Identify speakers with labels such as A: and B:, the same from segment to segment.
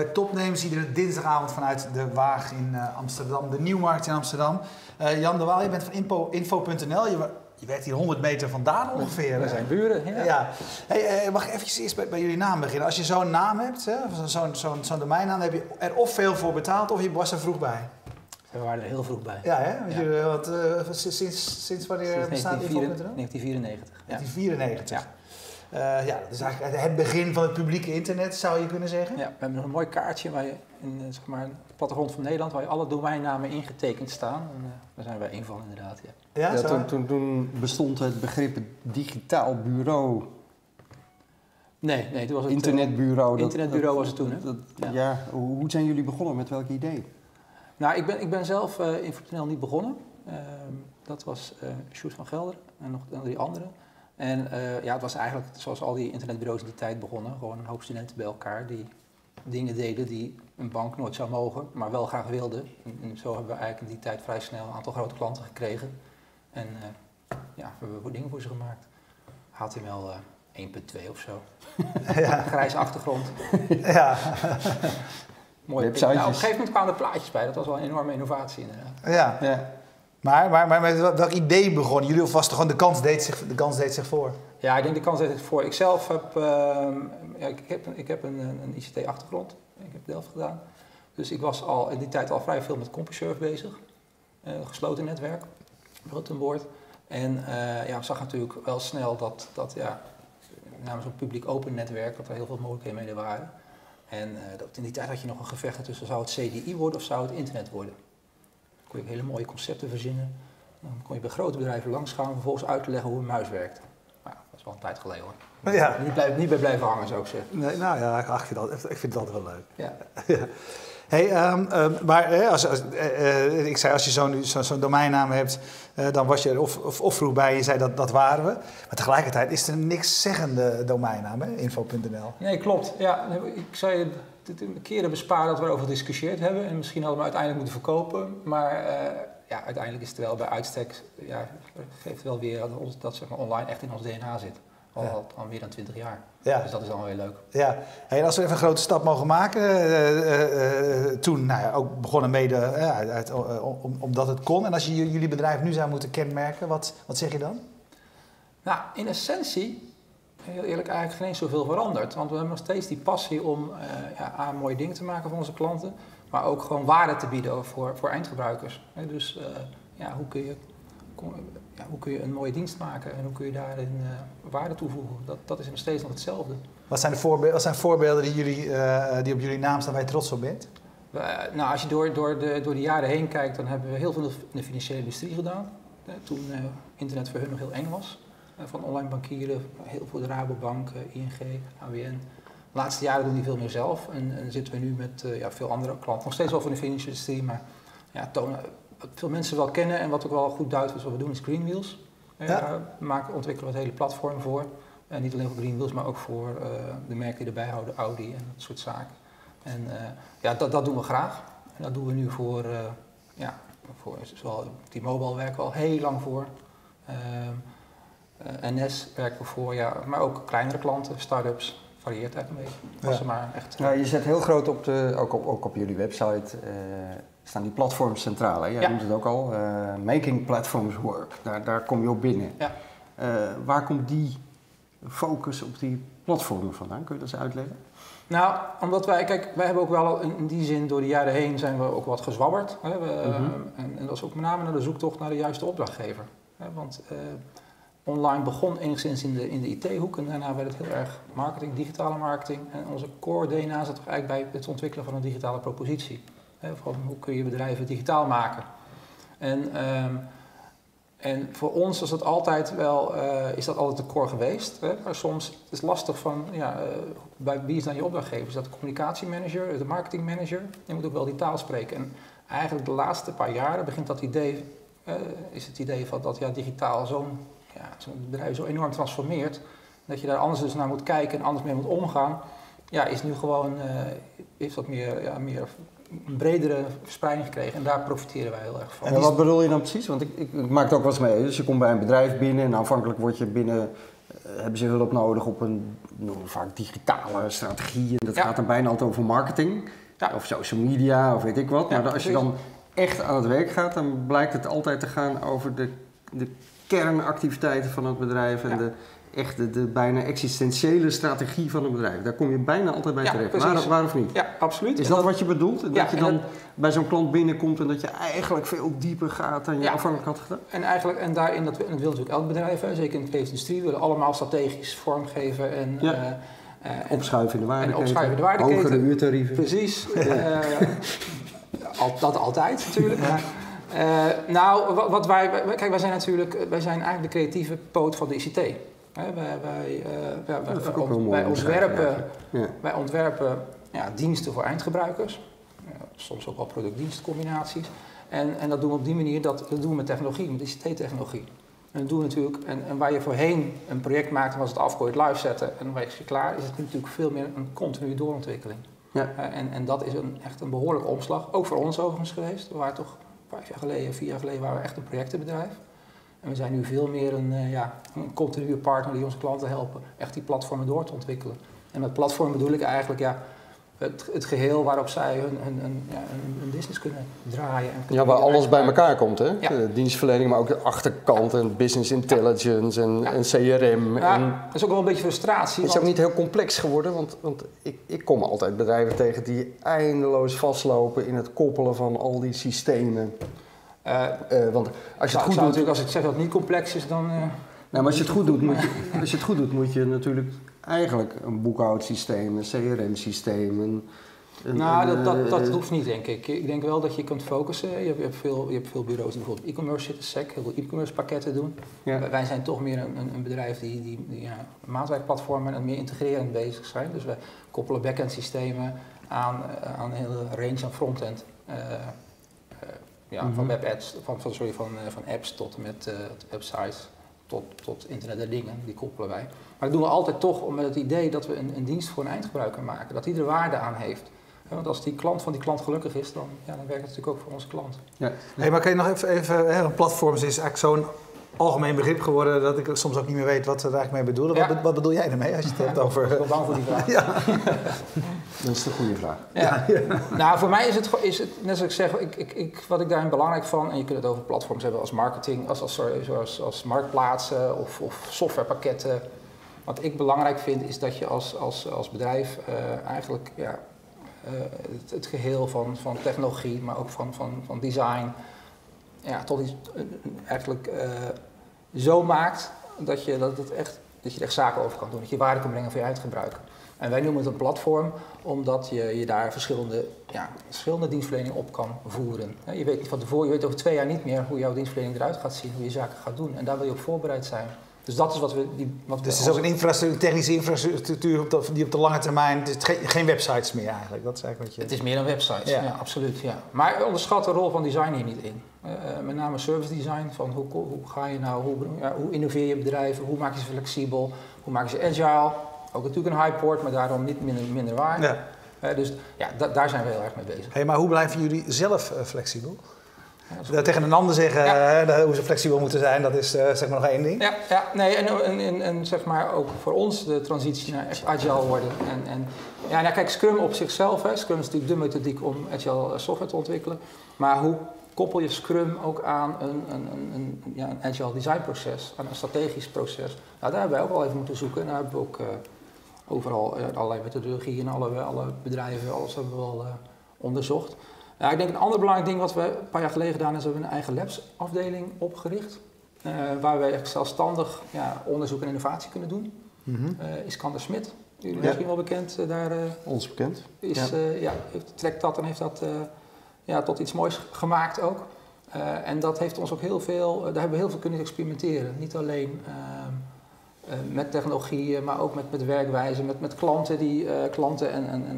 A: bij Topnames iedere dinsdagavond vanuit de Waag in Amsterdam, de Nieuwmarkt in Amsterdam. Jan de Waal, je bent van info.nl. Je werkt hier 100 meter vandaan ongeveer.
B: We zijn buren, ja.
A: Hey, mag ik even eerst bij jullie naam beginnen? Als je zo'n naam hebt, zo'n domeinnaam, dan heb je er of veel voor betaald of je was er vroeg bij.
B: We waren er heel vroeg bij.
A: Ja, hè? Want sinds wanneer bestaat info.nl?
B: 1994.
A: 1994.
B: Ja.
A: Dat is eigenlijk het begin van het publieke internet, zou je kunnen zeggen.
B: Ja, we hebben nog een mooi kaartje waar je in zeg maar, het plattegrond van Nederland, waar je alle domeinnamen ingetekend staan. En, daar zijn wij één van inderdaad.
C: Ja, toen bestond het begrip digitaal bureau.
B: Nee, toen was het
C: internetbureau.
B: Internetbureau was het toen, hè?
C: Hoe zijn jullie begonnen? Met welk idee?
B: Nou, ik ben zelf info.nl niet begonnen. Dat was Sjoerd van Gelder en nog 3 anderen. En het was eigenlijk zoals al die internetbureaus in die tijd begonnen. Gewoon een hoop studenten bij elkaar die dingen deden die een bank nooit zou mogen, maar wel graag wilde. En zo hebben we eigenlijk in die tijd vrij snel een aantal grote klanten gekregen. En we hebben dingen voor ze gemaakt. HTML 1.2 of zo.
A: Ja.
B: Grijze achtergrond.
A: Ja.
B: Mooi. Op een gegeven moment kwamen er plaatjes bij. Dat was wel een enorme innovatie inderdaad.
A: Ja. Maar met welk idee begonnen jullie? Of was het gewoon de kans deed zich voor?
B: Ja, ik denk de kans deed zich voor. Ik zelf heb een ICT-achtergrond. Ik heb Delft gedaan. Dus ik was al in die tijd al vrij veel met CompuServe bezig. Gesloten netwerk, Ruttenwoord. En ik zag natuurlijk wel snel dat namens een publiek open netwerk, dat er heel veel mogelijkheden mee waren. En in die tijd had je nog een gevecht tussen, zou het CDI worden of zou het internet worden? Dan kon je hele mooie concepten verzinnen. Dan kon je bij grote bedrijven langsgaan om vervolgens uit te leggen hoe een muis werkt. Nou, dat is wel een tijd geleden hoor.
A: Ja.
B: Niet bij blijven hangen, zou ik zeggen.
A: Nee, nou ja, ik vind het altijd wel leuk.
B: Ja.
A: Ja. Hey, maar ik zei, als je zo'n domeinnaam hebt, dan was je er of vroeg bij en je zei dat waren we. Maar tegelijkertijd is er een niks zeggende domeinnaam, hè? Info.nl.
B: Nee, klopt. Ja, ik zou je keren besparen dat we erover gediscussieerd hebben. En misschien hadden we uiteindelijk moeten verkopen. Maar uiteindelijk is het wel bij uitstek, geeft wel weer dat zeg maar, online echt in ons DNA zit. Al meer dan 20 jaar. Ja. Dus dat is dan wel weer leuk.
A: Ja. Hey, en als we even een grote stap mogen maken. Toen ook begonnen mede omdat het kon. En als je jullie bedrijf nu zou moeten kenmerken, wat zeg je dan?
B: Nou, in essentie, heel eerlijk, eigenlijk geen eens zoveel veranderd. Want we hebben nog steeds die passie om mooie dingen te maken voor onze klanten. Maar ook gewoon waarde te bieden voor eindgebruikers. Dus hoe kun je een mooie dienst maken en hoe kun je daarin waarde toevoegen? Dat is nog steeds nog hetzelfde.
A: Wat zijn voorbeelden die op jullie naam staan waar je trots op bent?
B: Als je door de jaren heen kijkt, dan hebben we heel veel in de financiële industrie gedaan. Toen internet voor hun nog heel eng was. Van online bankieren, heel veel de Rabobank, ING, ABN. De laatste jaren doen die veel meer zelf en zitten we nu met veel andere klanten. Nog steeds wel van de financiële industrie, maar tonen wat veel mensen wel kennen en wat ook wel goed duidt is wat we doen is Greenwheels. Ontwikkelen we het hele platform voor. Niet alleen voor Greenwheels, maar ook voor de merken die erbij houden, Audi en dat soort zaken. En dat doen we graag. En dat doen we nu voor zowel T-Mobile werken we al heel lang voor. NS werken we voor, maar ook kleinere klanten, start-ups, varieert eigenlijk een beetje. Maar echt,
C: je zet heel groot ook op jullie website staan die platforms centraal. Hè? Jij noemt het ook al, making platforms work, daar kom je op binnen. Ja. Waar komt die focus op die platformen vandaan? Kun je dat eens uitleggen?
B: Nou, omdat wij hebben ook wel in die zin door de jaren heen zijn we ook wat gezwabberd. Hè? En dat is ook met name naar de zoektocht naar de juiste opdrachtgever. Hè? Want online begon enigszins in de IT-hoek en daarna werd het heel erg marketing, digitale marketing. En onze core DNA zat toch eigenlijk bij het ontwikkelen van een digitale propositie. Van hoe kun je bedrijven digitaal maken. En voor ons is dat altijd de core geweest. Maar soms is het lastig van, bij wie is dan je opdrachtgever? Is dat de communicatiemanager, de marketingmanager? Je moet ook wel die taal spreken. En eigenlijk de laatste paar jaren begint dat idee, is het idee van dat digitaal zo'n bedrijf zo enorm transformeert. Dat je daar anders dus naar moet kijken en anders mee moet omgaan. Is nu gewoon, heeft wat meer een bredere verspreiding gekregen en daar profiteren wij heel erg van.
C: En wat bedoel je dan precies? Want ik maak het ook wel eens mee. Dus je komt bij een bedrijf binnen en aanvankelijk word je binnen hebben ze hulp nodig op een vaak digitale strategie. En dat gaat dan bijna altijd over marketing. Ja. Of social media, of weet ik wat. Maar als je dan echt aan het werk gaat, dan blijkt het altijd te gaan over de kernactiviteiten van het bedrijf. En de bijna existentiële strategie van het bedrijf. Daar kom je bijna altijd bij terecht. Waar of niet?
B: Ja, absoluut.
C: Is dat wat je bedoelt? Dat je dan bij zo'n klant binnenkomt en dat je eigenlijk veel dieper gaat dan je afhankelijk had gedaan?
B: En daarin, dat wil natuurlijk elk bedrijf, hè, zeker in de creatieve industrie, willen allemaal strategisch vormgeven en
C: opschuiven in de waardeketen. Hogere uurtarieven.
B: Precies. Dat altijd natuurlijk. Wij zijn eigenlijk de creatieve poot van de ICT. Wij ontwerpen diensten voor eindgebruikers, soms ook wel product-dienstcombinaties. En dat doen we op die manier, dat doen we met technologie, met ICT-technologie. En dat doen we natuurlijk, en waar je voorheen een project maakte, was het afgooien, live zetten en dan was je klaar, is het natuurlijk veel meer een continue doorontwikkeling. Ja. En dat is echt een behoorlijke omslag, ook voor ons overigens geweest. We waren toch 4 jaar geleden waren we echt een projectenbedrijf. En we zijn nu veel meer een continue partner die onze klanten helpen echt die platformen door te ontwikkelen. En met platform bedoel ik eigenlijk het geheel waarop zij hun business kunnen draaien. En
C: waar alles bij elkaar komt, hè? Ja. De dienstverlening, maar ook de achterkant en business intelligence en CRM.
B: Ja, dat is ook wel een beetje frustratie.
C: Het is ook niet heel complex geworden, want ik kom altijd bedrijven tegen die eindeloos vastlopen in het koppelen van al die systemen. Want als je het goed doet,
B: natuurlijk, als ik zeg dat het niet complex is, dan.
C: Maar als je het goed doet, moet je natuurlijk eigenlijk een boekhoudsysteem, een CRM-systeem.
B: Dat hoeft niet, denk ik. Ik denk wel dat je kunt focussen. Je hebt veel bureaus die bijvoorbeeld e-commerce zitten, SEC, heel veel e-commerce pakketten doen. Ja. Wij zijn toch meer een bedrijf die maatwerkplatformen en meer integrerend bezig zijn. Dus we koppelen back-end systemen aan een hele range aan front-end. Van webads, van apps tot en met websites, tot internet der dingen, die koppelen wij. Maar dat doen we altijd toch met het idee dat we een dienst voor een eindgebruiker maken, dat die er waarde aan heeft. Want als die klant van die klant gelukkig is, dan werkt het natuurlijk ook voor onze klant.
A: Ja. Hey, maar kan je nog even platforms is eigenlijk zo'n algemeen begrip geworden dat ik soms ook niet meer weet wat ze er eigenlijk mee bedoelen. Ja. Wat bedoel jij ermee als je het hebt over...
B: Ik ben wel bang voor die vraag.
C: Ja. Dat is de goede vraag.
B: Ja. Nou, voor mij is het net zoals ik zeg, wat ik daarin belangrijk van, en je kunt het over platforms hebben als marketing, als marktplaatsen of softwarepakketten. Wat ik belangrijk vind is dat je als bedrijf eigenlijk het geheel van technologie, maar ook van design, tot iets eigenlijk zo maakt dat je er echt zaken over kan doen. Dat je waarde kan brengen voor je eindgebruiker. En wij noemen het een platform, omdat je daar verschillende dienstverleningen op kan voeren. Je weet niet van tevoren, je weet over 2 jaar niet meer hoe jouw dienstverlening eruit gaat zien, hoe je zaken gaat doen. En daar wil je op voorbereid zijn. Dus dat is wat we...
A: Dus het is ook een technische infrastructuur die op de lange termijn... Het is geen websites meer eigenlijk, dat is eigenlijk wat je...
B: Het is meer dan websites, ja absoluut. Ja. Maar onderschat de rol van design hier niet in. Met name service design, van hoe ga je nou, hoe innoveer je bedrijven, hoe maak je ze flexibel, hoe maak je ze agile. Ook natuurlijk een hypeport, maar daarom niet minder waar. Ja. Dus daar zijn we heel erg mee bezig.
A: Hey, maar hoe blijven jullie zelf flexibel? Tegen een ander zeggen hoe ze flexibel moeten zijn, dat is zeg maar nog één ding.
B: En zeg maar ook voor ons de transitie naar echt agile worden. Kijk, Scrum op zichzelf, Scrum is natuurlijk de methodiek om agile software te ontwikkelen. Maar hoe koppel je Scrum ook aan een agile design proces, aan een strategisch proces? Nou, daar hebben wij ook wel even moeten zoeken. En daar hebben we ook overal allerlei methodologieën in alle bedrijven, alles hebben we wel onderzocht. Ik denk een ander belangrijk ding wat we een paar jaar geleden gedaan is, we hebben een eigen labsafdeling opgericht. Waar wij echt zelfstandig onderzoek en innovatie kunnen doen. Iskander Smit, jullie misschien wel bekend.
C: Ons bekend.
B: Trekt dat en heeft dat tot iets moois gemaakt ook. En dat heeft ons ook daar hebben we heel veel kunnen experimenteren. Niet alleen met technologieën, maar ook met werkwijzen, met klanten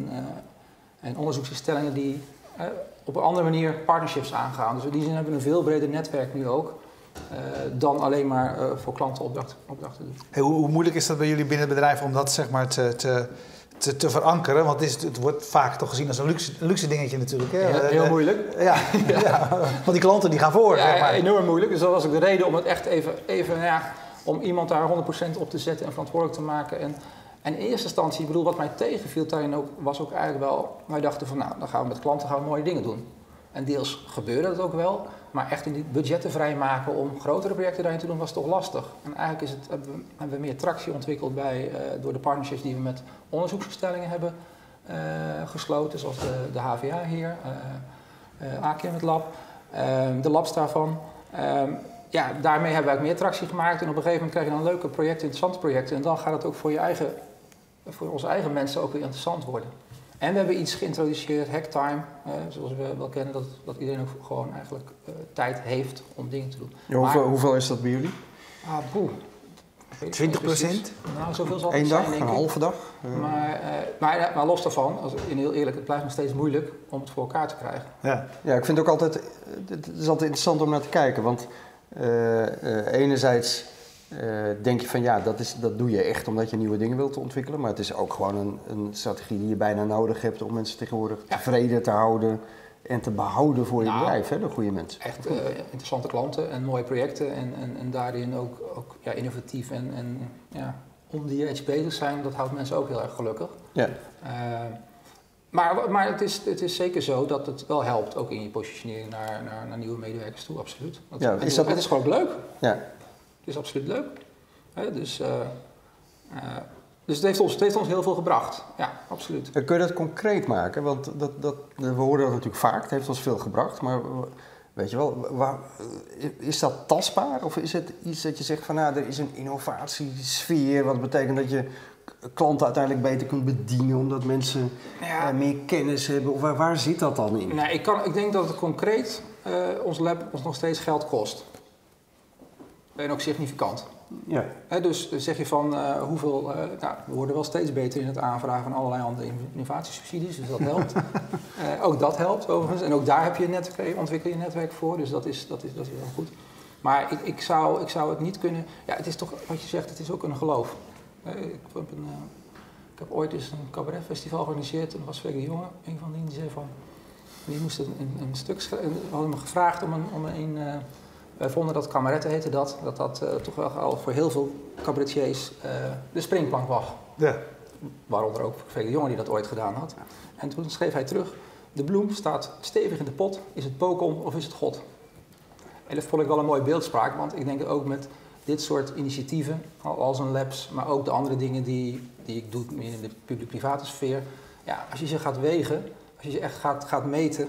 B: en onderzoeksinstellingen die op een andere manier partnerships aangaan. Dus in die zin hebben we een veel breder netwerk nu ook dan alleen maar voor klanten opdrachten doen.
A: Hey, hoe moeilijk is dat bij jullie binnen het bedrijf om dat zeg maar te verankeren? Want het wordt vaak toch gezien als een luxe dingetje natuurlijk. Hè?
B: Heel moeilijk.
A: Ja. Want die klanten die gaan voor.
B: Ja, zeg maar. Enorm moeilijk. Dus dat was ook de reden om het echt even om iemand daar 100% op te zetten en verantwoordelijk te maken. En in eerste instantie, ik bedoel, wat mij tegenviel daarin ook, was ook eigenlijk wel, wij dachten van nou, dan gaan we met klanten mooie dingen doen. En deels gebeurde dat ook wel, maar echt in die budgetten vrijmaken om grotere projecten daarin te doen was toch lastig. En eigenlijk hebben we meer tractie ontwikkeld door de partnerships die we met onderzoeksinstellingen hebben gesloten, zoals de HVA hier, AKM het lab, de labs daarvan. Daarmee hebben we ook meer tractie gemaakt en op een gegeven moment krijg je dan leuke projecten, interessante projecten en dan gaat het ook voor onze eigen mensen ook weer interessant worden. En we hebben iets geïntroduceerd, Hacktime, zoals we wel kennen, dat iedereen ook gewoon eigenlijk tijd heeft om dingen te doen.
C: Ja, hoeveel is dat bij jullie?
A: 20%?
B: Nou, zoveel zal het
C: Eén
B: zijn,
C: dag,
B: denk
C: een
B: ik.
C: halve dag?
B: Maar los daarvan, heel eerlijk, het blijft nog steeds moeilijk om het voor elkaar te krijgen.
C: Ja, ik vind het ook altijd, het is altijd interessant om naar te kijken, want enerzijds denk je van ja, dat doe je echt omdat je nieuwe dingen wilt ontwikkelen, maar het is ook gewoon een strategie die je bijna nodig hebt om mensen tegenwoordig tevreden te houden en te behouden voor je bedrijf, hè, de goede mensen.
B: Echt interessante klanten en mooie projecten en daarin ook innovatief en om die edge bezig zijn, dat houdt mensen ook heel erg gelukkig.
C: Ja.
B: Maar het is zeker zo dat het wel helpt, ook in je positionering naar nieuwe medewerkers toe, absoluut. Het is gewoon leuk.
C: Ja.
B: Het is absoluut leuk. Dus het heeft ons heel veel gebracht. Ja, absoluut.
C: Kun je dat concreet maken? Want we horen dat natuurlijk vaak, het heeft ons veel gebracht, maar weet je wel, is dat tastbaar? Of is het iets dat je zegt van er is een innovatiesfeer, wat betekent dat je klanten uiteindelijk beter kunt bedienen, omdat mensen meer kennis hebben? Of waar zit dat dan in?
B: Nou, ik denk dat het concreet ons lab ons nog steeds geld kost. En ook significant.
C: Ja.
B: Dus zeg je van hoeveel... we worden wel steeds beter in het aanvragen van allerlei andere innovatiesubsidies, dus dat helpt. Ook dat helpt overigens. En ook daar ontwikkel je een netwerk voor, dus dat is heel goed. Maar ik zou het niet kunnen... Ja, het is toch, wat je zegt, het is ook een geloof. Ik heb ooit eens een cabaretfestival georganiseerd en dat was Freek de Jonge, een van die zei van... Die moest een stuk schrijven. We hadden me gevraagd om een wij vonden dat kameretten heette dat toch wel al voor heel veel cabaretiers de springplank was.
A: Ja.
B: Waaronder ook Freek de Jonge die dat ooit gedaan had. En toen schreef hij terug, de bloem staat stevig in de pot, is het Pokémon of is het God? En dat vond ik wel een mooie beeldspraak, want ik denk ook met dit soort initiatieven, als een labs, maar ook de andere dingen die ik doe meer in de publiek-private sfeer. Ja, als je ze gaat wegen, als je ze echt gaat meten,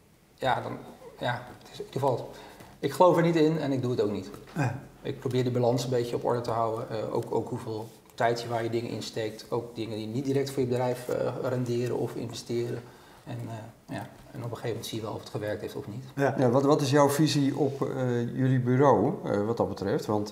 B: het is in ieder geval... Ik geloof er niet in en ik doe het ook niet. Ik probeer de balans een beetje op orde te houden. Ook hoeveel tijd waar je dingen insteekt. Ook dingen die niet direct voor je bedrijf renderen of investeren. En op een gegeven moment zie je wel of het gewerkt heeft of niet.
C: Ja, wat is jouw visie op jullie bureau wat dat betreft? Want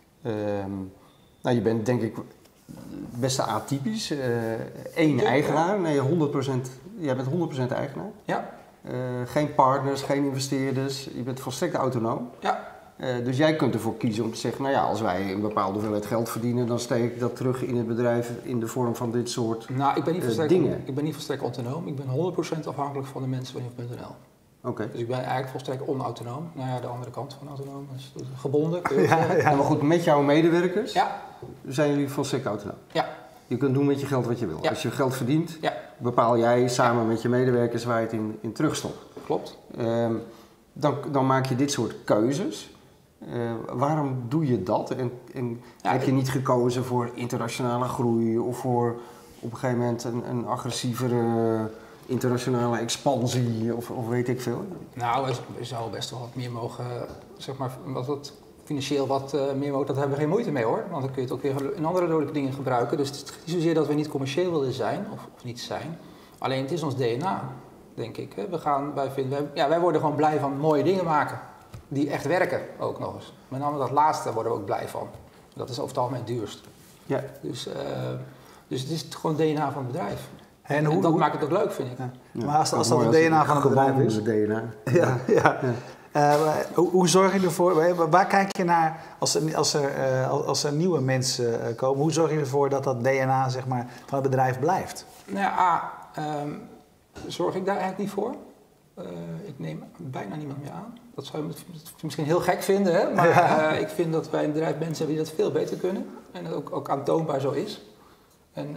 C: je bent denk ik best atypisch. Één eigenaar. Nee, 100%. Jij bent 100% eigenaar.
B: Ja.
C: Geen partners, geen investeerders, je bent volstrekt autonoom. Ja. Dus jij kunt ervoor kiezen om te zeggen, als wij een bepaalde hoeveelheid geld verdienen, dan steek ik dat terug in het bedrijf in de vorm van dit soort dingen.
B: Ik ben niet volstrekt autonoom, ik ben 100% afhankelijk van de mensen van Info.nl.
C: Okay.
B: Dus ik ben eigenlijk volstrekt onautonoom. De andere kant van autonoom is gebonden.
C: Maar goed, met jouw medewerkers zijn jullie volstrekt autonoom?
B: Ja.
C: Je kunt doen met je geld wat je wil.
B: Ja.
C: Als je geld verdient, bepaal jij samen met je medewerkers waar je het in terugstopt.
B: Klopt.
C: Dan maak je dit soort keuzes. Waarom doe je dat? En heb je niet gekozen voor internationale groei of voor op een gegeven moment een agressievere internationale expansie of weet ik veel?
B: Nou, we zouden best wel wat meer mogen, financieel wat meer mogen, dat hebben we geen moeite mee hoor. Want dan kun je het ook weer in andere dodelijke dingen gebruiken. Dus het is niet zozeer dat we niet commercieel willen zijn of niet zijn. Alleen het is ons DNA, denk ik. Wij worden gewoon blij van mooie dingen maken. Die echt werken ook nog eens. Met name dat laatste worden we ook blij van. Dat is over het algemeen het duurst. Ja. Dus het is gewoon het DNA van het bedrijf. En dat maakt het ook leuk, vind ik.
A: Ja. Maar als dat het DNA van het bedrijf is...
C: DNA.
A: Ja. Hoe zorg je ervoor, waar kijk je naar als er nieuwe mensen komen, hoe zorg je ervoor dat dat DNA van het bedrijf blijft?
B: Zorg ik daar eigenlijk niet voor. Ik neem bijna niemand meer aan. Dat zou je misschien heel gek vinden, hè? Maar ik vind dat wij een bedrijf mensen hebben die dat veel beter kunnen. En dat ook aantoonbaar zo is. En,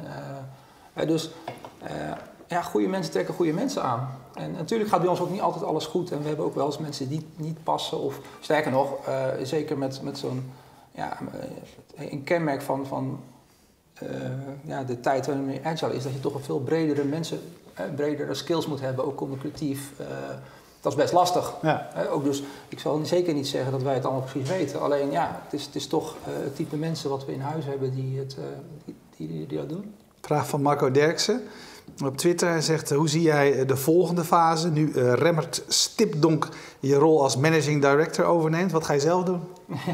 B: goede mensen trekken goede mensen aan. En natuurlijk gaat bij ons ook niet altijd alles goed. En we hebben ook wel eens mensen die niet passen. Of sterker nog, zeker met zo'n... een kenmerk van de tijd waarin we agile is, dat je toch een veel bredere mensen, bredere skills moet hebben, ook communicatief. Dat is best lastig. Ja. Ook dus, ik zal zeker niet zeggen dat wij het allemaal precies weten. Alleen het is toch het type mensen wat we in huis hebben die dat doen.
A: Vraag van Marco Derksen op Twitter. Hij zegt, hoe zie jij de volgende fase? Nu Remmert Stipdonk je rol als managing director overneemt. Wat ga je zelf doen?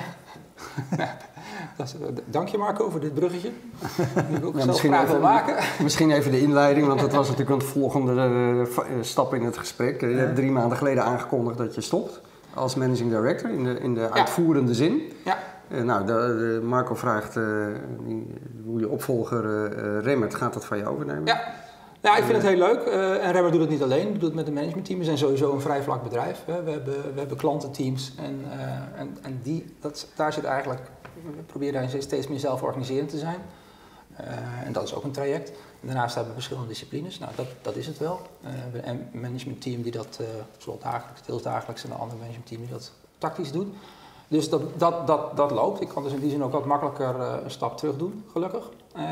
B: Dank je Marco voor dit bruggetje. Die ik ook zelf graag wil maken.
C: Misschien even de inleiding, want dat was natuurlijk een volgende stap in het gesprek. Je hebt 3 maanden geleden aangekondigd dat je stopt als managing director in de uitvoerende zin. Ja. Marco vraagt hoe je opvolger Remmert, gaat dat van je overnemen?
B: Ja, ik vind het heel leuk. En Remmert doet het niet alleen, doet het met een managementteam. We zijn sowieso een vrij vlak bedrijf. We hebben klantenteams en daar zit eigenlijk... We proberen daar steeds meer zelforganiserend te zijn. En dat is ook een traject. En daarnaast hebben we verschillende disciplines. Nou, dat is het wel. We hebben een managementteam die dat zowel dagelijks, deels dagelijks en een ander managementteam die dat tactisch doet. Dus dat loopt. Ik kan dus in die zin ook wat makkelijker een stap terug doen, gelukkig.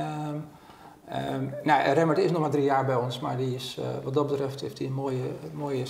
B: Remmert is nog maar 3 jaar bij ons, maar die is, wat dat betreft heeft hij een mooie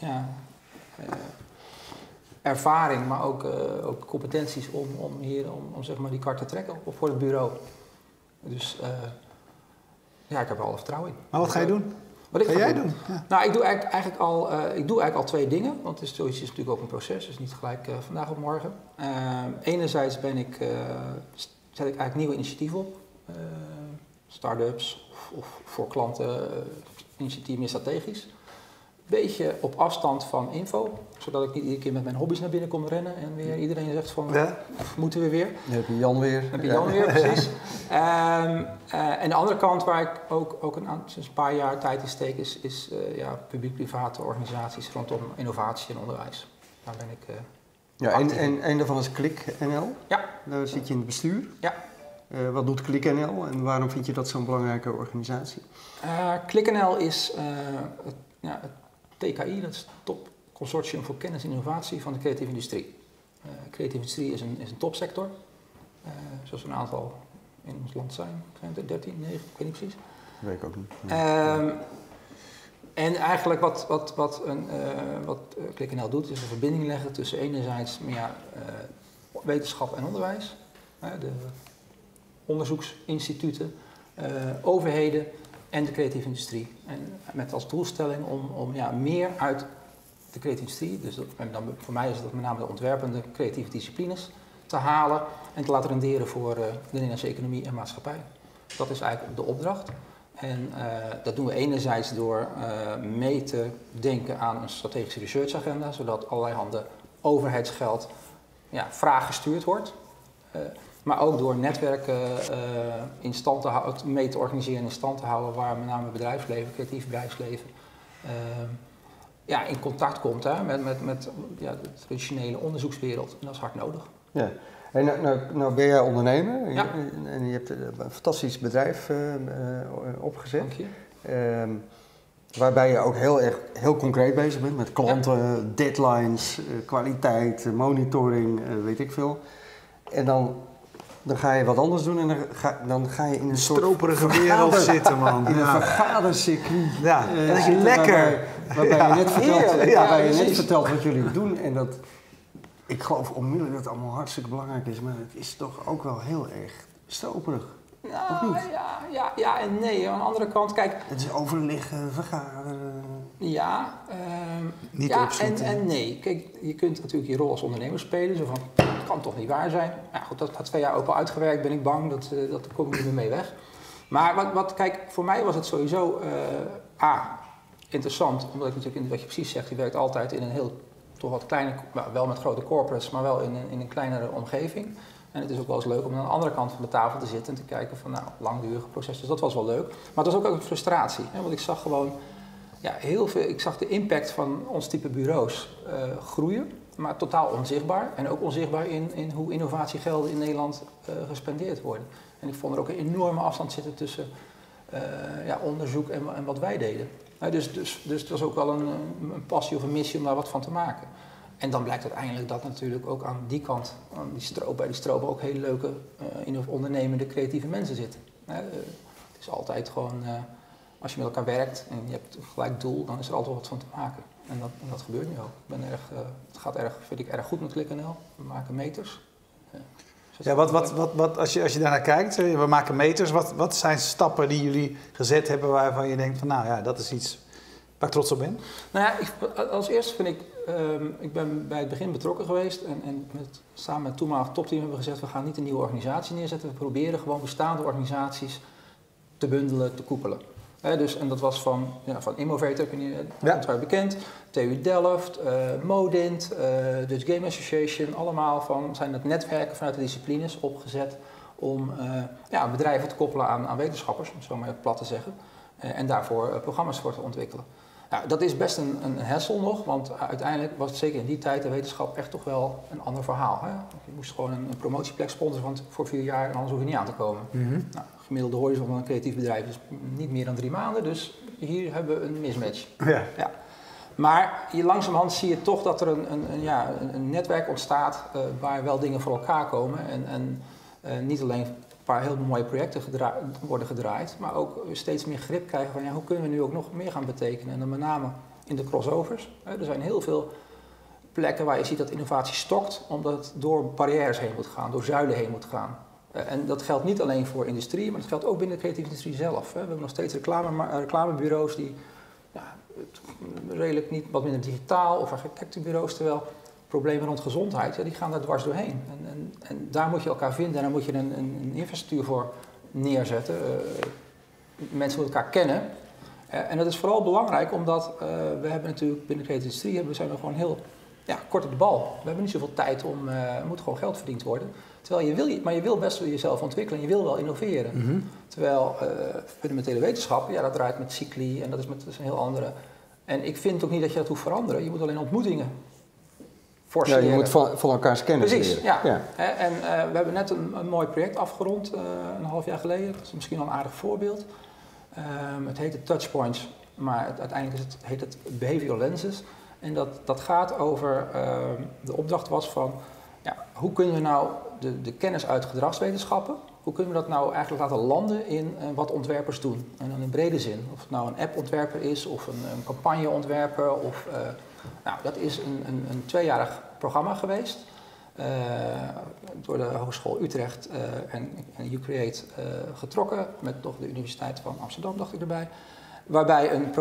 B: ervaring, maar ook competenties om zeg maar die kar te trekken voor het bureau. Dus ik heb er alle vertrouwen in.
A: Maar wat ga je doen?
B: Wat ga jij doen? Ja. Nou, ik doe eigenlijk al 2 dingen, want zoiets is natuurlijk ook een proces, dus niet gelijk vandaag op morgen. Enerzijds zet ik eigenlijk nieuwe initiatieven op. Start-ups of voor klanten initiatief meer strategisch. Beetje op afstand van info, zodat ik niet iedere keer met mijn hobby's naar binnen kom rennen en weer iedereen zegt van, moeten we weer?
C: Dan heb je Jan weer.
B: Precies. En de andere kant waar ik ook sinds een paar jaar tijd in steek is publiek-private organisaties rondom innovatie en onderwijs. Daar ben ik
C: en een daarvan is ClickNL. Ja. Daar zit je in het bestuur. Ja. Wat doet ClickNL en waarom vind je dat zo'n belangrijke organisatie?
B: ClickNL is het TKI, dat is het Top Consortium voor Kennis en Innovatie van de creatieve industrie. Creatieve industrie is een topsector, zoals een aantal in ons land zijn. Zijn het 13, 9, ik weet niet precies.
C: Dat weet ik ook niet.
B: En eigenlijk wat ClickNL doet, is een verbinding leggen tussen enerzijds wetenschap en onderwijs, de onderzoeksinstituten, overheden en de creatieve industrie. En met als doelstelling om meer uit de creatieve industrie, dus voor mij is dat met name de ontwerpende creatieve disciplines, te halen en te laten renderen voor de Nederlandse economie en maatschappij. Dat is eigenlijk de opdracht. En dat doen we enerzijds door mee te denken aan een strategische researchagenda, zodat allerlei handen overheidsgeld vraaggestuurd wordt. Maar ook door netwerken in stand te houden, mee te organiseren en in stand te houden, waar met name bedrijfsleven, creatief bedrijfsleven, in contact komt met de traditionele onderzoekswereld. En dat is hard nodig.
C: Ja. En nou ben jij ondernemer en je hebt een fantastisch bedrijf opgezet.
B: Dank je.
C: Waarbij je ook heel concreet bezig bent met klanten, deadlines, kwaliteit, monitoring, weet ik veel. En dan ga je wat anders doen en dan ga je in een
A: stroperige wereld zitten, man.
C: In een vergadercircuit.
A: Ja, dat is lekker.
C: Waarbij je net vertelt wat jullie doen. En dat, ik geloof onmiddellijk dat het allemaal hartstikke belangrijk is. Maar het is toch ook wel heel erg stroperig. Of niet?
B: Ja en nee. Aan de andere kant, kijk...
C: Het is overleggen, vergaderen...
A: Niet opschieten.
B: En nee. Kijk, je kunt natuurlijk je rol als ondernemer spelen. Zo van, dat kan toch niet waar zijn. Nou goed, dat gaat 2 jaar ook al uitgewerkt. Ben ik bang, dat kom ik niet meer mee weg. Maar kijk, voor mij was het sowieso interessant. Omdat ik natuurlijk, wat je precies zegt, je werkt altijd in een heel, toch wat kleine, wel met grote corporates, maar wel in een kleinere omgeving. En het is ook wel eens leuk om aan de andere kant van de tafel te zitten en te kijken van langdurige processen. Dus dat was wel leuk. Maar het was ook een frustratie. Hè? Want ik zag gewoon, Ja, heel veel. Ik zag de impact van ons type bureaus groeien, maar totaal onzichtbaar. En ook onzichtbaar in hoe innovatiegelden in Nederland gespendeerd worden. En ik vond er ook een enorme afstand zitten tussen onderzoek en wat wij deden. Dus het was ook wel een passie of een missie om daar wat van te maken. En dan blijkt uiteindelijk dat natuurlijk ook aan die kant, bij die stroop ook hele leuke, ondernemende, creatieve mensen zitten. Het is altijd gewoon, als je met elkaar werkt en je hebt een gelijk doel, dan is er altijd wat van te maken. En dat gebeurt nu ook. Het gaat vind ik erg goed met ClickNL. We maken meters.
A: Ja, als je daarnaar kijkt, we maken meters. Wat zijn stappen die jullie gezet hebben waarvan je denkt van nou ja, dat is iets waar ik trots op ben?
B: Nou ja, als eerste vind ik ben bij het begin betrokken geweest en samen met het toenmalige topteam hebben we gezegd we gaan niet een nieuwe organisatie neerzetten. We proberen gewoon bestaande organisaties te bundelen, te koepelen. En dat was van Immovator, uiteraard bekend, TU Delft, Modint, Dutch Game Association, allemaal zijn het netwerken vanuit de disciplines opgezet om bedrijven te koppelen aan wetenschappers, om het zo maar plat te zeggen, en daarvoor programma's voor te ontwikkelen. Nou, dat is best een hassle nog, want uiteindelijk was het zeker in die tijd de wetenschap echt toch wel een ander verhaal. Hè? Je moest gewoon een promotieplek sponsoren voor 4 jaar en anders hoef je niet aan te komen. Mm-hmm. Nou, gemiddelde horizon van een creatief bedrijf is niet meer dan 3 maanden, dus hier hebben we een mismatch. Ja. Ja. Maar langzamerhand zie je toch dat er een netwerk ontstaat waar wel dingen voor elkaar komen en niet alleen een paar heel mooie projecten worden gedraaid, maar ook steeds meer grip krijgen van hoe kunnen we nu ook nog meer gaan betekenen. En dan met name in de crossovers. Er zijn heel veel plekken waar je ziet dat innovatie stokt, omdat het door barrières heen moet gaan, door zuilen heen moet gaan. En dat geldt niet alleen voor industrie, maar dat geldt ook binnen de creatieve industrie zelf. We hebben nog steeds reclamebureaus die redelijk niet wat minder digitaal of architectenbureaus, terwijl problemen rond gezondheid, die gaan daar dwars doorheen. En daar moet je elkaar vinden en daar moet je een infrastructuur voor neerzetten. Mensen moeten elkaar kennen. En dat is vooral belangrijk omdat we hebben natuurlijk binnen de creatieve industrie zijn we gewoon heel kort op de bal. We hebben niet zoveel tijd er moet gewoon geld verdiend worden. Terwijl je wil best wel jezelf ontwikkelen en je wil wel innoveren. Mm-hmm. Terwijl fundamentele wetenschap, dat draait met cycli en dat is een heel andere. En ik vind ook niet dat je dat hoeft veranderen. Je moet alleen ontmoetingen forceren.
C: Ja, je moet van elkaars kennis leren.
B: Precies, ja. En we hebben net een mooi project afgerond, een half jaar geleden. Dat is misschien wel een aardig voorbeeld. Het heet de Touchpoints, maar uiteindelijk heet het Behavioral Lenses. En dat gaat over, de opdracht was van, hoe kunnen we nou de kennis uit gedragswetenschappen, hoe kunnen we dat nou eigenlijk laten landen in wat ontwerpers doen? En dan in brede zin. Of het nou een appontwerper is of een campagneontwerper. Dat is een 2-jarig programma geweest. Door de Hogeschool Utrecht en UCreate getrokken. Met nog de Universiteit van Amsterdam, dacht ik erbij. Waarbij een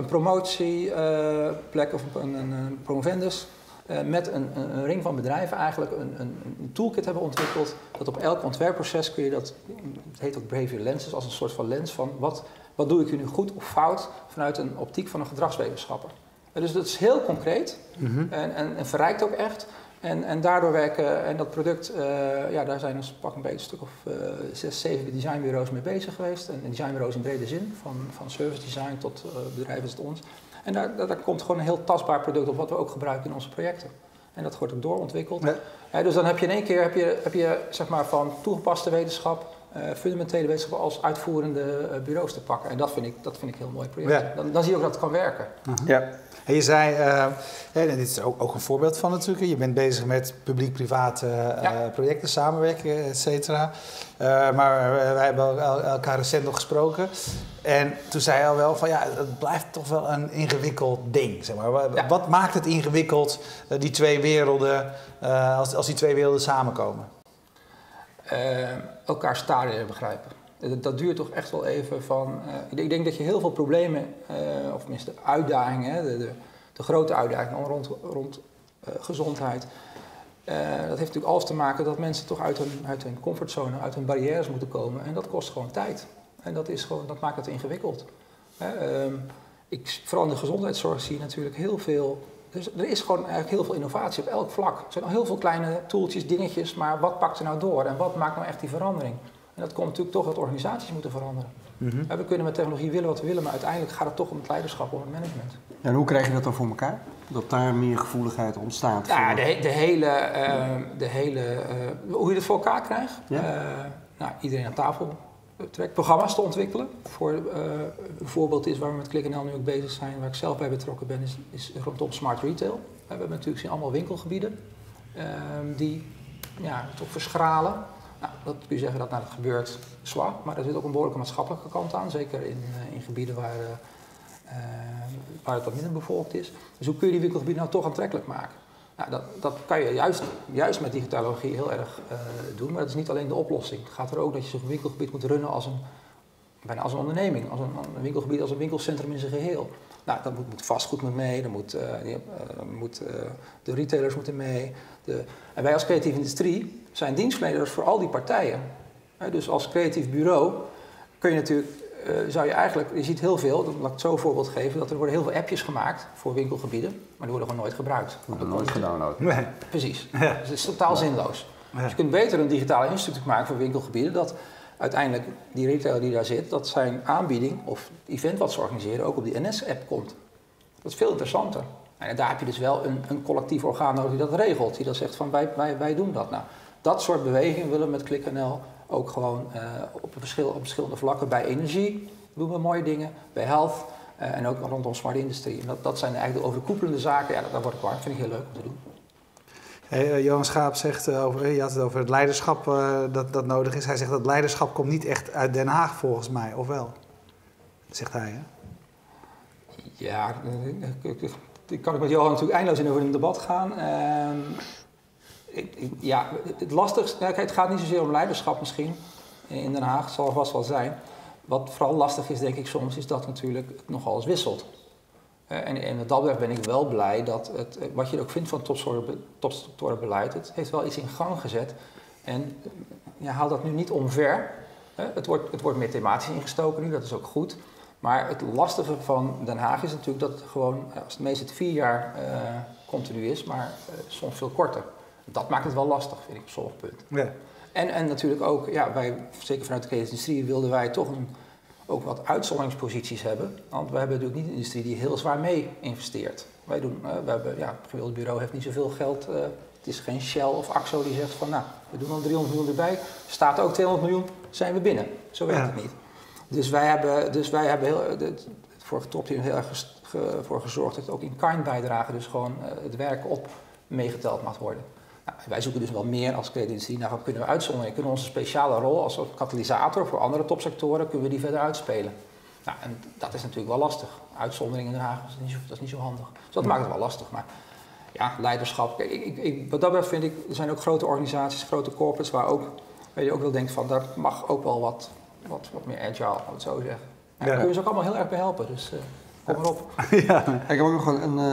B: promotieplek of een promovendus met een ring van bedrijven eigenlijk een toolkit hebben ontwikkeld. Dat op elk ontwerpproces kun je dat, het heet ook behavioral lenses, als een soort van lens van wat doe ik nu goed of fout vanuit een optiek van een gedragswetenschapper. Dus dat is heel concreet en verrijkt ook echt. En daardoor werken, en dat product, daar zijn dus pak een beetje een stuk of 6, 7 designbureaus mee bezig geweest. En designbureaus in brede zin, van service design tot bedrijven als het ons. En daar komt gewoon een heel tastbaar product op wat we ook gebruiken in onze projecten. En dat wordt ook doorontwikkeld. Ja. Dus dan heb je in één keer zeg maar van toegepaste wetenschap, fundamentele wetenschap als uitvoerende bureaus te pakken. En dat vind ik een heel mooi project. Ja. Dan zie je ook dat het kan werken.
A: Ja. En je zei, en dit is ook een voorbeeld van natuurlijk, je bent bezig met publiek-private projecten, samenwerken, et cetera. Maar wij hebben elkaar recent nog gesproken. En toen zei je al wel van het blijft toch wel een ingewikkeld ding. Zeg maar. Ja. Wat maakt het ingewikkeld, die twee werelden, als die twee werelden samenkomen?
B: Elkaar stadium begrijpen. Dat duurt toch echt wel even van. Ik denk dat je heel veel problemen, of tenminste uitdagingen, de grote uitdagingen rond gezondheid. Dat heeft natuurlijk alles te maken dat mensen toch uit hun comfortzone, uit hun barrières moeten komen. En dat kost gewoon tijd. En dat maakt het ingewikkeld. Vooral in de gezondheidszorg zie je natuurlijk heel veel. Dus er is gewoon eigenlijk heel veel innovatie op elk vlak. Er zijn al heel veel kleine toeltjes, dingetjes, maar wat pakt er nou door en wat maakt nou echt die verandering? En dat komt natuurlijk toch dat organisaties moeten veranderen. We kunnen met technologie willen wat we willen, maar uiteindelijk gaat het toch om het leiderschap, om het management.
C: En hoe krijg je dat dan voor elkaar? Dat daar meer gevoeligheid ontstaat?
B: Ja, hoe je het voor elkaar krijgt. Ja? Iedereen aan tafel trekt programma's te ontwikkelen. Een voorbeeld is waar we met ClickNL nu ook bezig zijn, waar ik zelf bij betrokken ben, is rondom smart retail. We hebben natuurlijk allemaal winkelgebieden die toch verschralen. Nou, dat kun je zeggen dat gebeurt zwaar, maar er zit ook een behoorlijke maatschappelijke kant aan, zeker in gebieden waar het wat minder bevolkt is. Dus hoe kun je die winkelgebieden nou toch aantrekkelijk maken? Nou, dat kan je juist met digitalogie heel erg doen, maar dat is niet alleen de oplossing. Het gaat er ook dat je zo'n winkelgebied moet runnen bijna als een onderneming, als een winkelgebied, als een winkelcentrum in zijn geheel. Nou, dan moet vastgoed mee, de retailers moeten mee. En wij als creatieve industrie zijn dienstverleners voor al die partijen. Dus als creatief bureau kun je natuurlijk, je ziet heel veel, laat ik het zo een voorbeeld geven, dat er worden heel veel appjes gemaakt voor winkelgebieden, maar die worden gewoon nooit gebruikt.
C: Worden nooit gedownload.
A: Nee.
B: Precies. Ja. Dus het is totaal zinloos. Ja. Dus je kunt beter een digitale infrastructuur maken voor winkelgebieden, dat uiteindelijk die retailer die daar zit, dat zijn aanbieding of event wat ze organiseren ook op die NS-app komt. Dat is veel interessanter. En daar heb je dus wel een collectief orgaan nodig die dat regelt, die dat zegt van wij doen dat. Nou, dat soort bewegingen willen we met ClickNL ook gewoon op verschillende vlakken. Bij energie doen we mooie dingen, bij health en ook rondom smart industrie. En dat zijn eigenlijk de overkoepelende zaken. Ja, daar word ik warm. Vind ik heel leuk om te doen.
A: Hey, Johan Schaap zegt, je had het over het leiderschap dat nodig is. Hij zegt dat leiderschap komt niet echt uit Den Haag volgens mij, of wel? Dat zegt hij, hè?
B: Ja, ik kan met Johan natuurlijk eindeloos in over een debat gaan. Het lastigste, kijk, het gaat niet zozeer om leiderschap misschien in Den Haag, het zal er vast wel zijn. Wat vooral lastig is, denk ik soms, is dat natuurlijk het nogal eens wisselt. En wat dat betreft ben ik wel blij dat wat je ook vindt van topsectorenbeleid, het heeft wel iets in gang gezet. En haal dat nu niet omver. Het wordt meer thematisch ingestoken nu, dat is ook goed. Maar het lastige van Den Haag is natuurlijk dat het gewoon, als het meest 4 jaar continu is, maar soms veel korter. Dat maakt het wel lastig, vind ik, op sommige punten. Ja. En natuurlijk ook, wij, zeker vanuit de creatieve industrie, wilden wij toch ook wat uitzonderingsposities hebben. Want we hebben natuurlijk niet een industrie die heel zwaar mee investeert. Het gemiddelde bureau heeft niet zoveel geld. Het is geen Shell of Axo die zegt van, we doen al 300 miljoen erbij. Staat ook 200 miljoen, zijn we binnen. Zo werkt het niet. Dus wij hebben het vorige topteam heel erg voor gezorgd dat het ook in kind bijdrage, dus gewoon het werk op meegeteld mag worden. Nou, wij zoeken dus wel meer als creatieve industrie naar wat kunnen we uitzonderen. Kunnen onze speciale rol als katalysator voor andere topsectoren, kunnen we die verder uitspelen. Nou, en dat is natuurlijk wel lastig. Uitzondering in Den Haag, dat is niet zo handig. Dus dat maakt het wel lastig. Maar ja, leiderschap. Kijk, wat dat betreft vind ik, er zijn ook grote organisaties, grote corporates waar ook, waar je ook wel denkt van, daar mag ook wel wat meer agile, laat het zo zeggen. Ja, daar kunnen ze ook allemaal heel erg bij helpen, dus kom maar op.
C: Ja. Ik heb ook nog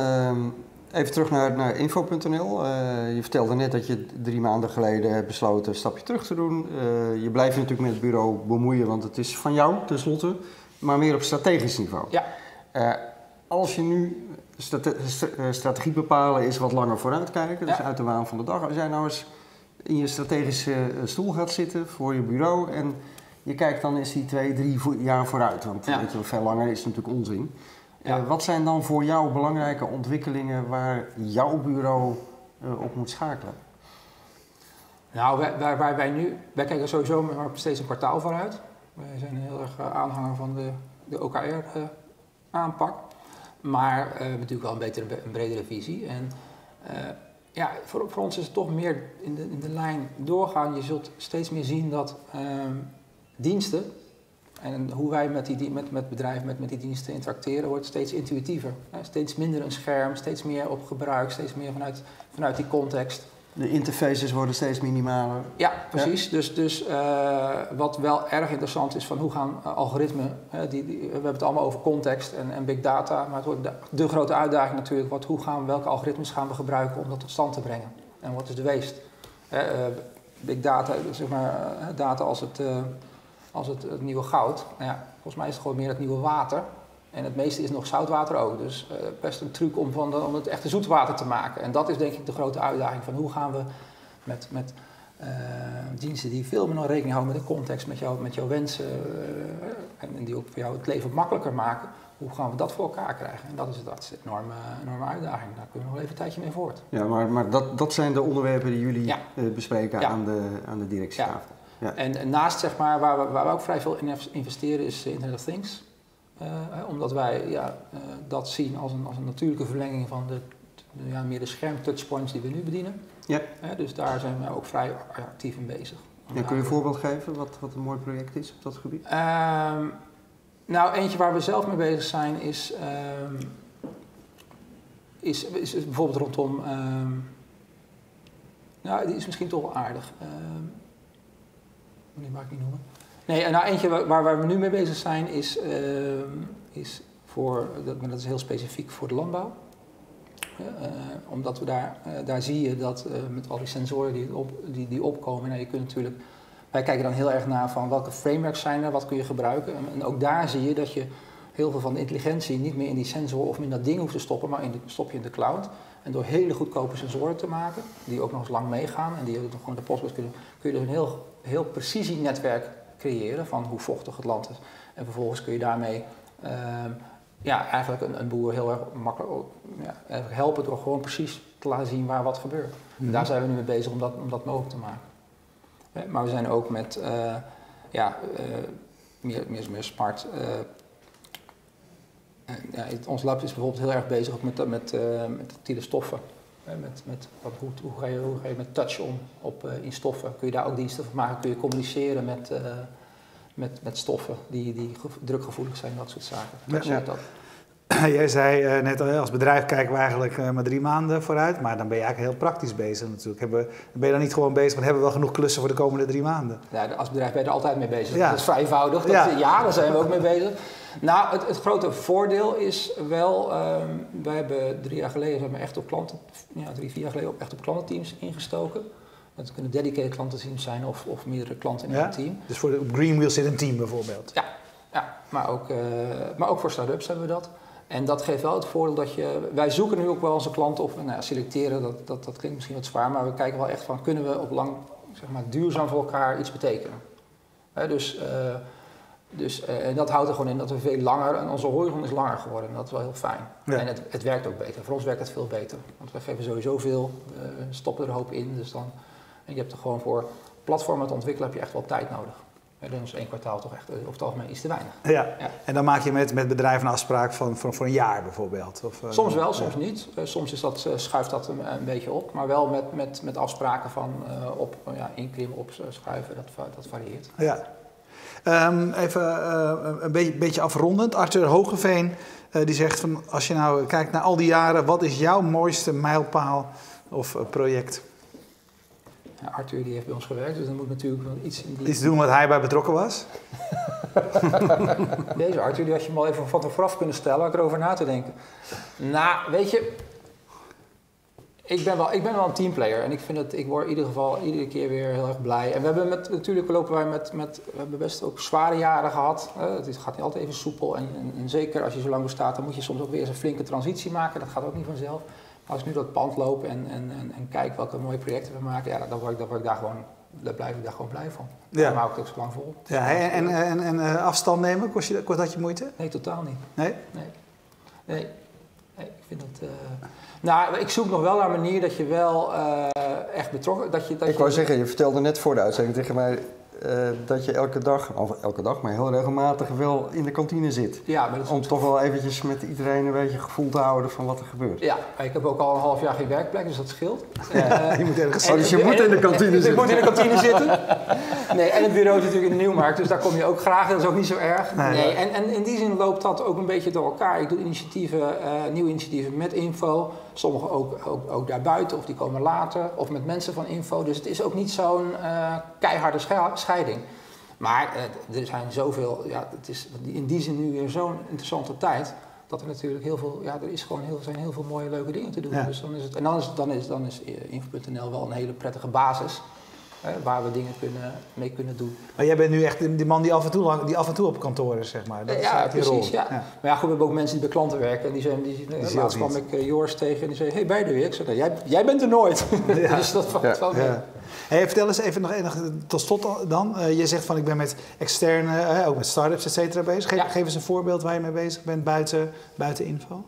C: even terug naar info.nl. Je vertelde net dat je 3 maanden geleden hebt besloten een stapje terug te doen. Je blijft natuurlijk met het bureau bemoeien, want het is van jou tenslotte, maar meer op strategisch niveau.
B: Ja.
C: Als je nu strategie bepalen is wat langer vooruitkijken, dus uit de waan van de dag. Als jij nou eens in je strategische stoel gaat zitten voor je bureau en je kijkt dan eens die 2-3 jaar vooruit, want weet je, veel langer is natuurlijk onzin. Wat zijn dan voor jou belangrijke ontwikkelingen waar jouw bureau op moet schakelen?
B: Nou, wij kijken sowieso maar steeds een kwartaal vooruit. Wij zijn heel erg aanhanger van de OKR-aanpak. Maar we hebben natuurlijk wel een bredere visie. En voor ons is het toch meer in de lijn doorgaan. Je zult steeds meer zien dat diensten en hoe wij met bedrijven, met die diensten interacteren, wordt steeds intuïtiever. Steeds minder een scherm, steeds meer op gebruik, steeds meer vanuit die context.
C: De interfaces worden steeds minimaler.
B: Ja, precies. Ja. Dus wat wel erg interessant is van hoe gaan algoritmen, we hebben het allemaal over context en big data, maar het wordt de grote uitdaging natuurlijk, welke algoritmes gaan we gebruiken om dat tot stand te brengen? En wat is de waste? Big data, zeg maar, data als het nieuwe goud. Nou ja, volgens mij is het gewoon meer het nieuwe water. En het meeste is nog zoutwater ook. Dus best een truc om het echte zoetwater te maken. En dat is denk ik de grote uitdaging van hoe gaan we met Diensten die veel meer rekening houden met de context, met jouw wensen en die ook voor jou het leven makkelijker maken. Hoe gaan we dat voor elkaar krijgen? En dat is een enorme uitdaging. Daar kunnen we nog even een tijdje mee voort.
C: Ja, maar dat zijn de onderwerpen die jullie bespreken aan de directietafel.
B: Ja. Ja. En naast zeg maar, waar we ook vrij veel in investeren is Internet of Things. Omdat wij dat zien als een natuurlijke verlenging van meer de scherm-touchpoints die we nu bedienen.
C: Ja.
B: Dus daar zijn we ook vrij actief in bezig.
C: Ja, kun je een voorbeeld geven wat een mooi project is op dat gebied?
B: Nou, eentje waar we zelf mee bezig zijn is bijvoorbeeld rondom... die is misschien toch wel aardig. Die mag ik niet noemen. Nee, nou eentje waar we nu mee bezig zijn is voor... Dat is heel specifiek voor de landbouw. Omdat we daar zie je dat met al die sensoren die opkomen... Nou, je kunt natuurlijk... Wij kijken dan heel erg naar van welke frameworks zijn er, wat kun je gebruiken. En ook daar zie je dat je heel veel van de intelligentie niet meer in die sensor of in dat ding hoeft te stoppen, maar stop je in de cloud. En door hele goedkope sensoren te maken, die ook nog eens lang meegaan en die ook nog gewoon de postbus kunnen, kun je dus een heel precisienetwerk creëren van hoe vochtig het land is. En vervolgens kun je daarmee eigenlijk een boer heel erg makkelijk helpen door gewoon precies te laten zien waar wat gebeurt. En daar zijn we nu mee bezig om dat mogelijk te maken. Maar we zijn ook met meer smart. Ons lab is bijvoorbeeld heel erg bezig ook met tactiele stoffen. Hoe ga je met touch om in stoffen? Kun je daar ook diensten van maken? Kun je communiceren met stoffen die drukgevoelig zijn, dat soort zaken.
A: Ja. Jij zei net al, als bedrijf kijken we eigenlijk maar 3 maanden vooruit, maar dan ben je eigenlijk heel praktisch bezig natuurlijk. Ben je dan niet gewoon bezig, maar hebben we wel genoeg klussen voor de komende 3 maanden?
B: Ja, als bedrijf ben je er altijd mee bezig.
A: Ja.
B: Dat is vrij eenvoudig. Daar zijn we ook mee bezig. Nou, het grote voordeel is wel, we hebben 3 jaar geleden echt op klanten, 3-4 jaar geleden echt op klantenteams ingestoken. Dat kunnen dedicated klantenteams zijn of meerdere klanten in een team.
A: Dus op Greenwheel zit een team bijvoorbeeld?
B: Ja, maar ook voor start-ups hebben we dat. En dat geeft wel het voordeel dat wij zoeken nu ook wel onze klanten op, selecteren, dat klinkt misschien wat zwaar, maar we kijken wel echt van, kunnen we op lang, duurzaam voor elkaar iets betekenen? En dat houdt er gewoon in dat we veel langer, en onze horizon is langer geworden, en dat is wel heel fijn. Ja. En het werkt ook beter, voor ons werkt het veel beter, want we geven sowieso veel, stoppen er een hoop in, en je hebt er gewoon voor platformen te ontwikkelen heb je echt wel tijd nodig. Dan is 1 kwartaal toch echt over het algemeen iets te weinig. Ja.
A: En dan maak je met bedrijven een afspraak voor een jaar bijvoorbeeld?
B: Soms wel, soms niet. Soms schuift dat een beetje op, maar wel met afspraken van inkrimmen, opschuiven, dat varieert.
A: Ja. Even een beetje afrondend. Arthur Hogeveen die zegt van, als je nou kijkt naar al die jaren, wat is jouw mooiste mijlpaal of project?
B: Ja, Arthur die heeft bij ons gewerkt, dus dan moet natuurlijk wel
A: iets doen wat hij bij betrokken was.
B: Deze Arthur, die had je me al even van vooraf kunnen stellen, had ik erover na te denken. Nou, weet je, ik ben wel een teamplayer en ik word in ieder geval iedere keer weer heel erg blij. En we hebben natuurlijk lopen wij we hebben best ook zware jaren gehad. Het gaat niet altijd even soepel en zeker als je zo lang bestaat, dan moet je soms ook weer eens een flinke transitie maken. Dat gaat ook niet vanzelf. Als ik nu door het pand loop en kijk welke mooie projecten we maken, dan blijf ik daar gewoon blij van.
A: Ja.
B: Dan hou ik het ook zo lang vol.
A: Ja, en afstand nemen, kost dat je moeite?
B: Nee, totaal niet.
A: Nee?
B: Nee, ik vind dat... Nou, ik zoek nog wel naar een manier dat je wel echt betrokken...
C: Ik wou zeggen, je vertelde net voor de uitzending tegen mij dat je elke dag, maar heel regelmatig wel in de kantine zit.
B: Ja, maar dat is
C: om toch wel eventjes met iedereen een beetje gevoel te houden van wat er gebeurt.
B: Ja, ik heb ook al een half jaar geen werkplek, dus dat scheelt.
A: Je moet ergens
C: dus je moet in de kantine zitten.
B: Ik moet in de kantine zitten. Nee, en het bureau is natuurlijk in de Nieuwmarkt, dus daar kom je ook graag. Dat is ook niet zo erg. Nee, en in die zin loopt dat ook een beetje door elkaar. Ik doe nieuwe initiatieven met info. Sommige ook daarbuiten, of die komen later. Of met mensen van info. Dus het is ook niet zo'n keiharde scheiding. Maar er zijn zoveel... Ja, het is in die zin nu weer zo'n interessante tijd... dat er natuurlijk heel veel... Ja, zijn heel veel mooie, leuke dingen te doen. Ja. Dus dan is info.nl wel een hele prettige basis... waar we dingen mee kunnen doen.
A: Maar jij bent nu echt die man die af en toe op kantoor is, zeg maar. Dat is
B: precies.
A: rol.
B: Ja. Maar ja, goed, we hebben ook mensen die bij klanten werken. En laatst kwam ik Joris tegen en die zei, hey, ben je er weer? Ik zei, jij bent er nooit.
A: Ja.
B: Dus dat valt wel mee.
A: Ja. Hey, vertel eens even nog tot slot dan. Je zegt van ik ben met externe, ook met start-ups et cetera bezig. Geef eens een voorbeeld waar je mee bezig bent buiten info.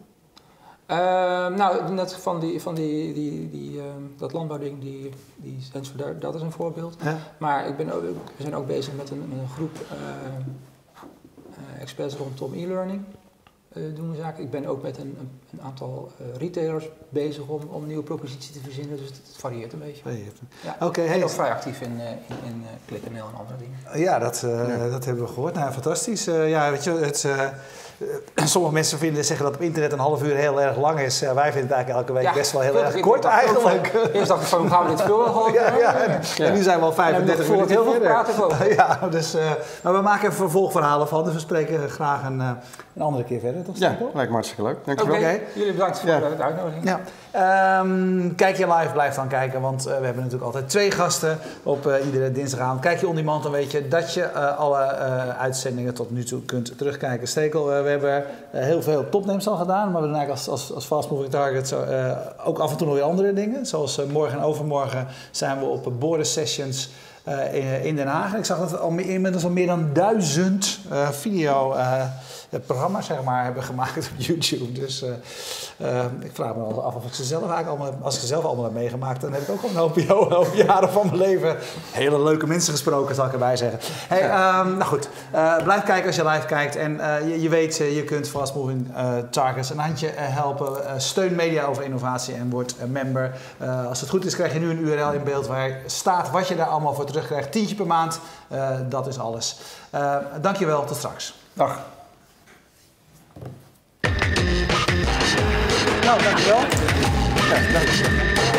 B: Net van dat landbouwding, die Sensor, dat is een voorbeeld. Ja. Maar we zijn ook bezig met een groep experts rondom e-learning. Doen we zaken. Ik ben ook met een aantal retailers bezig om nieuwe proposities te verzinnen. Dus het varieert een beetje. Ja.
A: Okay,
B: en ook vrij actief in ClickNL en andere dingen.
A: Ja, dat hebben we gehoord. Nou, fantastisch. Weet je, sommige mensen zeggen dat op internet een half uur heel erg lang is. Wij vinden het eigenlijk elke week best wel heel erg kort eigenlijk.
B: Eerst dacht ik van, hoe gaan we dit veel?
A: En nu zijn we al 35 minuten
B: heel veel praten over.
A: Maar we maken even vervolgverhalen van. Dus we spreken graag een andere keer verder. Toch?
C: Ja, lijkt me hartstikke leuk. Dankjewel.
B: Okay. Jullie bedankt voor de uitnodiging.
A: Ja. Kijk je live, blijf dan kijken. Want we hebben natuurlijk altijd 2 gasten op iedere dinsdagavond. Kijk je on demand, dan weet je dat je alle uitzendingen tot nu toe kunt terugkijken. Stekel, we hebben heel veel topnames al gedaan. Maar we doen eigenlijk als Fast Moving Target ook af en toe nog weer andere dingen. Zoals morgen en overmorgen zijn we op Border Sessions in Den Haag. Ik zag dat we inmiddels al meer dan 1000 video programma's zeg maar, hebben gemaakt op YouTube. Dus ik vraag me af of ik ze zelf allemaal heb meegemaakt, dan heb ik ook al een hoop jaren van mijn leven hele leuke mensen gesproken, zal ik erbij zeggen. Hey, nou goed, blijf kijken als je live kijkt. En je weet, je kunt Fast Moving Targets een handje helpen. Steun Media over Innovatie en word een member. Als het goed is, krijg je nu een URL in beeld waar staat wat je daar allemaal voor terugkrijgt. $10 per maand, dat is alles. Dankjewel, tot straks.
C: Dag.
A: Nou, dankjewel. Ja, dankjewel.